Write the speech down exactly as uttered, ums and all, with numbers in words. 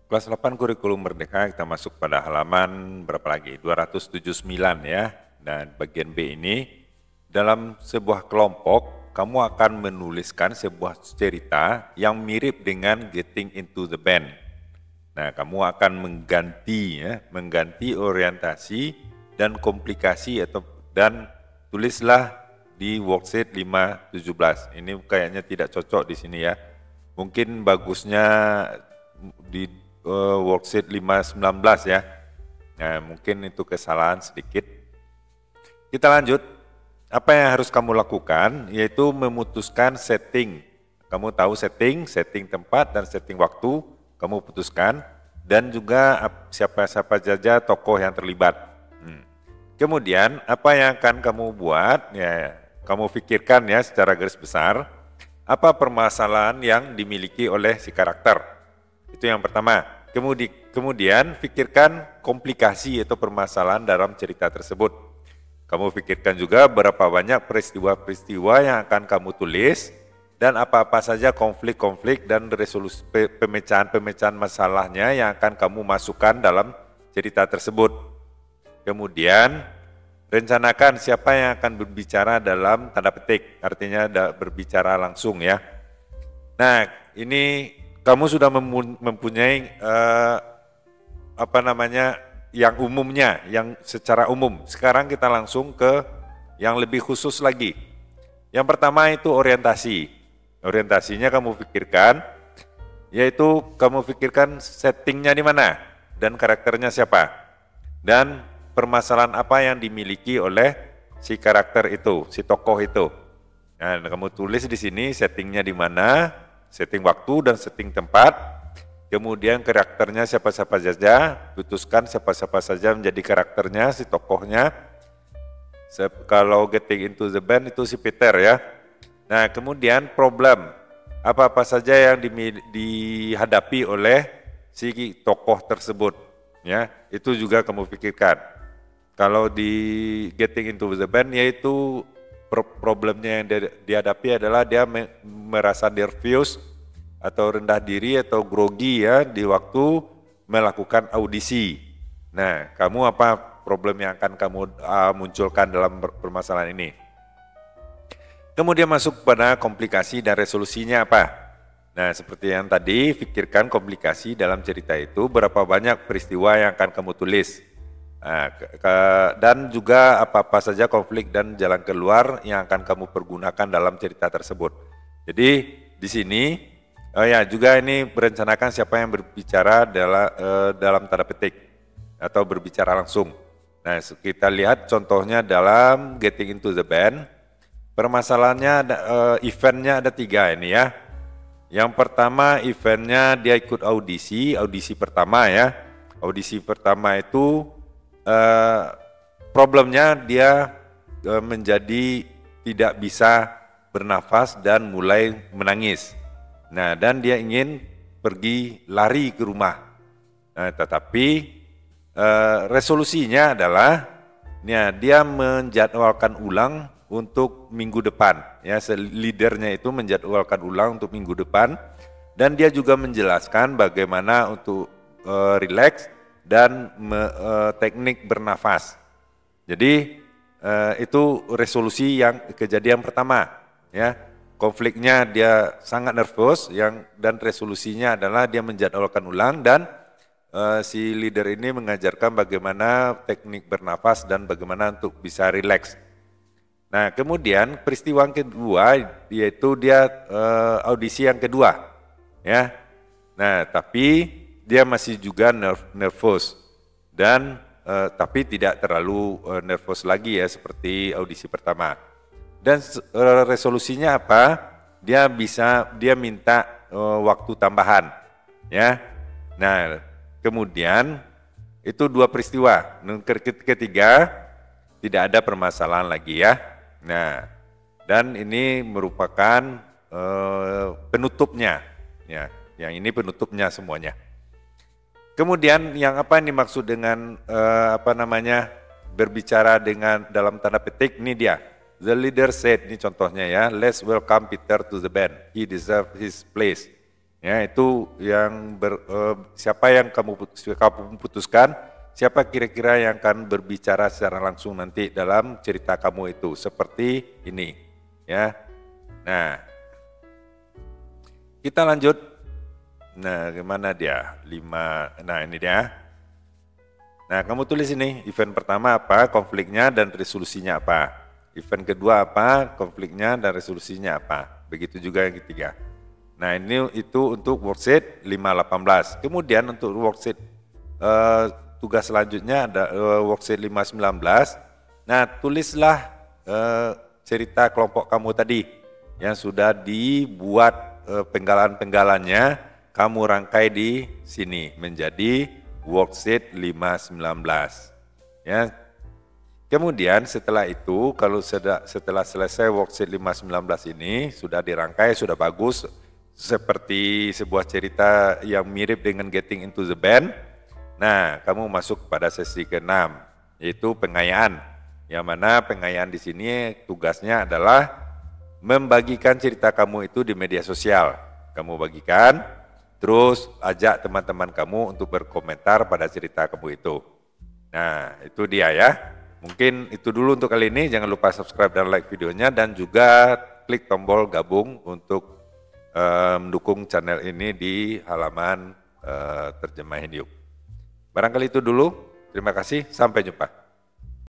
Kelas delapan kurikulum merdeka, kita masuk pada halaman berapa lagi? dua ratus tujuh puluh sembilan ya. Dan bagian B ini, dalam sebuah kelompok, kamu akan menuliskan sebuah cerita yang mirip dengan Getting into the Band. Nah, kamu akan mengganti ya, mengganti orientasi dan komplikasi atau dan tulislah di worksheet lima tujuh belas. Ini kayaknya tidak cocok di sini ya. Mungkin bagusnya di uh, worksheet lima sembilan belas ya. Nah, mungkin itu kesalahan sedikit. Kita lanjut. Apa yang harus kamu lakukan yaitu memutuskan setting. Kamu tahu setting, setting tempat dan setting waktu, kamu putuskan, dan juga siapa-siapa saja tokoh yang terlibat. Hmm. Kemudian apa yang akan kamu buat, ya kamu pikirkan ya secara garis besar, apa permasalahan yang dimiliki oleh si karakter. Itu yang pertama. Kemudian, kemudian pikirkan komplikasi atau permasalahan dalam cerita tersebut. Kamu pikirkan juga berapa banyak peristiwa-peristiwa yang akan kamu tulis, dan apa-apa saja konflik-konflik dan resolusi pemecahan-pemecahan masalahnya yang akan kamu masukkan dalam cerita tersebut. Kemudian rencanakan siapa yang akan berbicara dalam tanda petik, artinya berbicara langsung ya. Nah, ini kamu sudah mempunyai eh, apa namanya yang umumnya, yang secara umum. Sekarang kita langsung ke yang lebih khusus lagi. Yang pertama itu orientasi. Orientasinya kamu pikirkan, yaitu kamu pikirkan settingnya di mana dan karakternya siapa dan permasalahan apa yang dimiliki oleh si karakter itu, si tokoh itu. Nah, kamu tulis di sini settingnya di mana, setting waktu dan setting tempat. Kemudian karakternya siapa-siapa saja, putuskan siapa-siapa saja menjadi karakternya, si tokohnya. Kalau Getting into the Band itu si Peter ya. Nah, kemudian problem, apa-apa saja yang di, dihadapi oleh si tokoh tersebut, ya, itu juga kamu pikirkan. Kalau di Getting into the Band, yaitu problemnya yang dihadapi adalah dia merasa nervous atau rendah diri atau grogi ya di waktu melakukan audisi. Nah, kamu apa problem yang akan kamu uh, munculkan dalam permasalahan ini? Kemudian masuk pada komplikasi dan resolusinya apa? Nah, seperti yang tadi, pikirkan komplikasi dalam cerita itu, berapa banyak peristiwa yang akan kamu tulis. Nah, ke, ke, dan juga apa-apa saja konflik dan jalan keluar yang akan kamu pergunakan dalam cerita tersebut. Jadi, di sini, oh ya, juga ini merencanakan siapa yang berbicara dalam, eh, dalam tanda petik atau berbicara langsung. Nah, kita lihat contohnya dalam Getting into the Band. Permasalahannya, uh, eventnya ada tiga ini ya. Yang pertama eventnya dia ikut audisi, audisi pertama ya. Audisi pertama itu uh, problemnya dia uh, menjadi tidak bisa bernafas dan mulai menangis. Nah, dan dia ingin pergi lari ke rumah. Nah, tetapi uh, resolusinya adalah ya, dia menjadwalkan ulang untuk minggu depan, ya, leadernya itu menjadwalkan ulang untuk minggu depan, dan dia juga menjelaskan bagaimana untuk uh, relax dan me, uh, teknik bernafas. Jadi uh, itu resolusi yang kejadian pertama, ya, konfliknya dia sangat nervous, yang dan resolusinya adalah dia menjadwalkan ulang dan uh, si leader ini mengajarkan bagaimana teknik bernafas dan bagaimana untuk bisa relax. Nah, kemudian peristiwa yang kedua yaitu dia uh, audisi yang kedua, ya. Nah, tapi dia masih juga nerv nervous dan uh, tapi tidak terlalu uh, nervous lagi ya seperti audisi pertama. Dan uh, resolusinya apa? Dia bisa dia minta uh, waktu tambahan, ya. Nah, kemudian itu dua peristiwa. Ketiga tidak ada permasalahan lagi ya. Nah, dan ini merupakan uh, penutupnya, ya, yang ini penutupnya semuanya. Kemudian yang apa yang dimaksud dengan uh, apa namanya berbicara dengan dalam tanda petik, ini dia. The leader said, ini contohnya ya, let's welcome Peter to the band. He deserves his place. Ya, itu yang ber, eh, siapa yang kamu, kamu putuskan, siapa kira-kira yang akan berbicara secara langsung nanti dalam cerita kamu itu, seperti ini. Ya, nah kita lanjut. Nah, gimana dia? Lima. Nah, ini dia. Nah, kamu tulis ini, event pertama apa, konfliknya dan resolusinya apa. Event kedua apa, konfliknya dan resolusinya apa. Begitu juga yang ketiga. Nah, ini itu untuk worksheet lima delapan belas. Kemudian untuk worksheet eh, tugas selanjutnya ada eh, worksheet lima sembilan belas. Nah, tulislah eh, cerita kelompok kamu tadi yang sudah dibuat eh, penggalan-penggalannya, kamu rangkai di sini menjadi worksheet lima sembilan belas. Ya. Kemudian setelah itu, kalau setelah selesai worksheet lima sembilan belas ini, sudah dirangkai, sudah bagus, seperti sebuah cerita yang mirip dengan Getting into the Band. Nah, kamu masuk pada sesi keenam, yaitu pengayaan. Yang mana pengayaan di sini tugasnya adalah membagikan cerita kamu itu di media sosial. Kamu bagikan, terus ajak teman-teman kamu untuk berkomentar pada cerita kamu itu. Nah, itu dia ya. Mungkin itu dulu untuk kali ini. Jangan lupa subscribe dan like videonya, dan juga klik tombol gabung untuk uh, mendukung channel ini di halaman uh, Terjemah Hindiuk. Barangkali itu dulu. Terima kasih. Sampai jumpa.